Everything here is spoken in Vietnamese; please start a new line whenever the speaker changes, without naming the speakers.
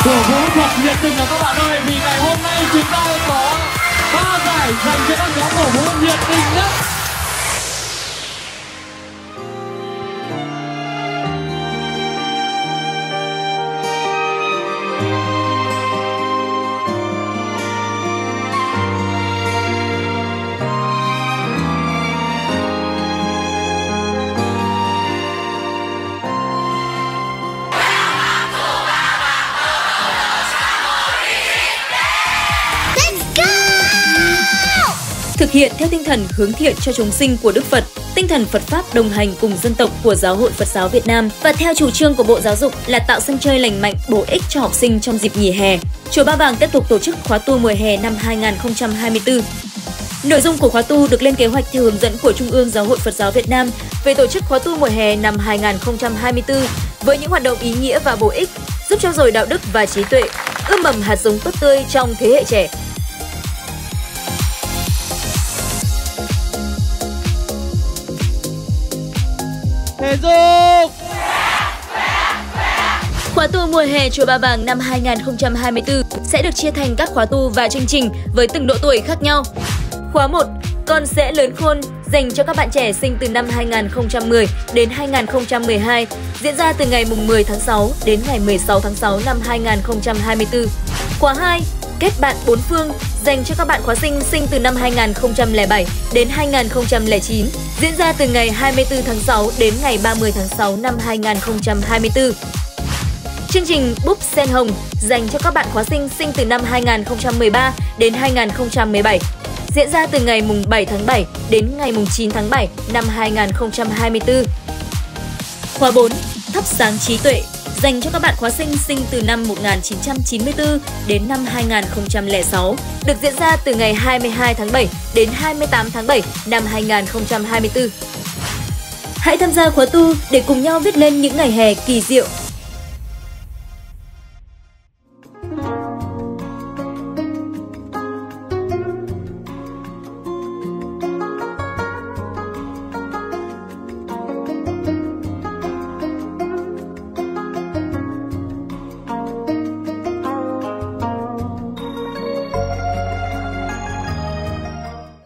của vũ thuật nhiệt tình nào các bạn ơi, vì ngày hôm nay chúng ta có 3 giải dành cho các nhóm cổ vũ nhiệt tình nhất.
Thực hiện theo tinh thần hướng thiện cho chúng sinh của Đức Phật, tinh thần Phật Pháp đồng hành cùng dân tộc của Giáo hội Phật giáo Việt Nam và theo chủ trương của Bộ Giáo dục là tạo sân chơi lành mạnh, bổ ích cho học sinh trong dịp nghỉ hè. Chùa Ba Vàng tiếp tục tổ chức khóa tu mùa hè năm 2024. Nội dung của khóa tu được lên kế hoạch theo hướng dẫn của Trung ương Giáo hội Phật giáo Việt Nam về tổ chức khóa tu mùa hè năm 2024 với những hoạt động ý nghĩa và bổ ích, giúp trau dồi đạo đức và trí tuệ, ươm mầm hạt giống tốt tươi trong thế hệ trẻ.
Thể dục.
Khóa tu mùa hè Chùa Ba Vàng năm 2024 sẽ được chia thành các khóa tu và chương trình với từng độ tuổi khác nhau. Khóa 1, Con sẽ lớn khôn, dành cho các bạn trẻ sinh từ năm 2010 đến 2012, diễn ra từ ngày 10 tháng 6 đến ngày 16 tháng 6 năm 2024. Khóa 2, Kết bạn bốn phương, dành cho các bạn khóa sinh sinh từ năm 2007 đến 2009, diễn ra từ ngày 24 tháng 6 đến ngày 30 tháng 6 năm 2024. Chương trình Búp Sen Hồng, dành cho các bạn khóa sinh sinh từ năm 2013 đến 2017, diễn ra từ ngày 7 tháng 7 đến ngày 9 tháng 7 năm 2024. Khóa 4, Thắp sáng trí tuệ, dành cho các bạn khóa sinh sinh từ năm 1994 đến năm 2006, được diễn ra từ ngày 22 tháng 7 đến 28 tháng 7 năm 2024. Hãy tham gia khóa tu để cùng nhau viết lên những ngày hè kỳ diệu